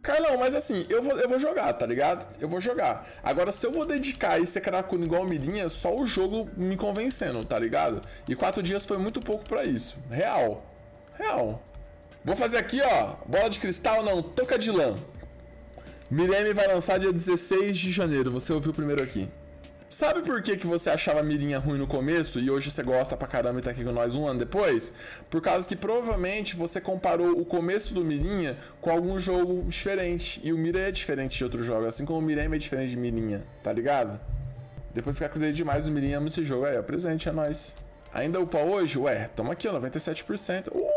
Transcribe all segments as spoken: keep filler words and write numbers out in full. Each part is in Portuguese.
Carlão, mas assim, eu vou, eu vou jogar, tá ligado? Eu vou jogar. Agora, se eu vou dedicar e ser cracudo igual Mirinha, só o jogo me convencendo, tá ligado? E quatro dias foi muito pouco pra isso. Real. Real. Vou fazer aqui, ó. Bola de cristal, não. Toca de lã. Mireme vai lançar dia dezesseis de janeiro. Você ouviu primeiro aqui. Sabe por que, que você achava Mirinha ruim no começo e hoje você gosta pra caramba e tá aqui com nós um ano depois? Por causa que provavelmente você comparou o começo do Mirinha com algum jogo diferente. E o Mira é diferente de outro jogo, assim como o Mireme é diferente de Mirinha, tá ligado? Depois que eu acreditei demais no Mirinha, amo esse jogo. Aí, ó, presente é nóis. Ainda upa hoje? Ué, tamo aqui, ó, noventa e sete por cento. Uh!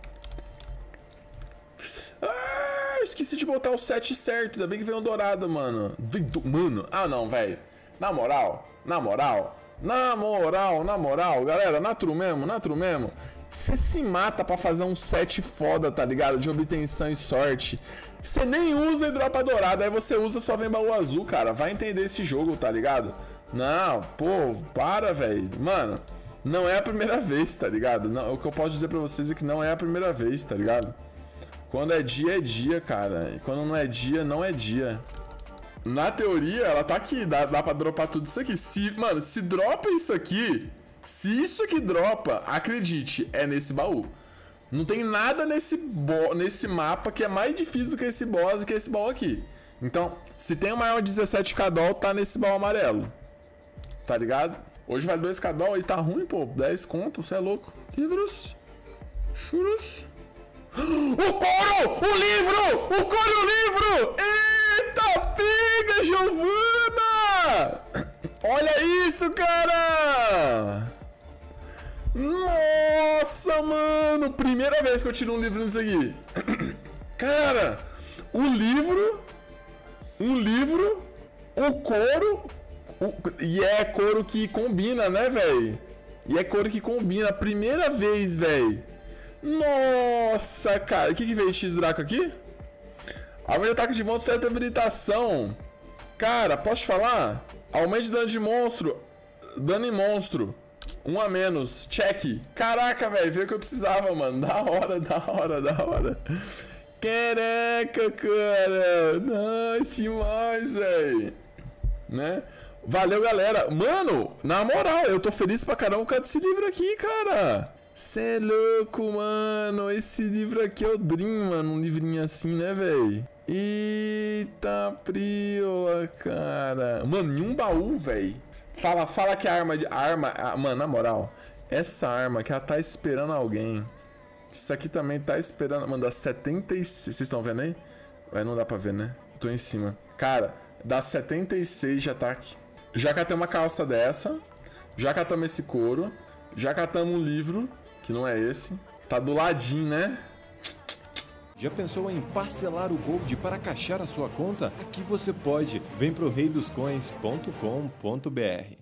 Ah, esqueci de botar o sete certo. Ainda bem que veio um dourado, mano. Mano, ah não, velho. Na moral, na moral, na moral, na moral, galera, na true mesmo, na true mesmo, você se mata pra fazer um set foda, tá ligado? De obtenção e sorte. Você nem usa e dropa dourado, aí você usa só vem baú azul, cara. Vai entender esse jogo, tá ligado? Não, pô, para, velho. Mano, não é a primeira vez, tá ligado? Não, o que eu posso dizer pra vocês é que não é a primeira vez, tá ligado? Quando é dia, é dia, cara. E quando não é dia, não é dia. Na teoria, ela tá aqui, dá, dá pra dropar tudo isso aqui. Se, mano, se dropa isso aqui, se isso aqui dropa, acredite, é nesse baú. Não tem nada nesse, bo nesse mapa que é mais difícil do que esse boss e que esse baú aqui. Então, se tem o maior dezessete K doll, tá nesse baú amarelo. Tá ligado? Hoje vale dois K doll e tá ruim, pô. dez conto, você é louco. Livros. Churros. O couro! O livro! O couro e o livro! Eita piga, Giovana! Olha isso, cara! Nossa, mano! Primeira vez que eu tiro um livro nisso aqui. Cara, o livro... Um livro... O couro... O, e é couro que combina, né, velho? E é couro que combina. Primeira vez, velho. Nossa, cara. O que que veio X-Draco aqui? Aumenta o ataque de monstro, certa habilitação. Cara, posso te falar? Aumente dano de monstro. Dano em monstro. Um a menos. Check. Caraca, velho. Veio o que eu precisava, mano. Da hora, da hora, da hora. Caraca, cara. Nice demais, velho. Né? Valeu, galera. Mano, na moral, eu tô feliz pra caramba com esse livro aqui, cara. Cê é louco, mano. Esse livro aqui é o Dream, mano. Um livrinho assim, né, velho? Eita, priola, cara. Mano, em um baú, velho. Fala, fala que a arma... A arma a, mano, na moral. Essa arma que ela tá esperando alguém. Isso aqui também tá esperando... Mano, dá setenta e seis... Vocês estão vendo aí? Vai, não dá pra ver, né? Eu tô em cima. Cara, dá setenta e seis de ataque. Já catamos uma calça dessa. Já catamos esse couro. Já catamos um livro, que não é esse. Tá do ladinho, né? Já pensou em parcelar o Gold para caixar a sua conta? Aqui você pode. Vem pro rei dos coins ponto com ponto br.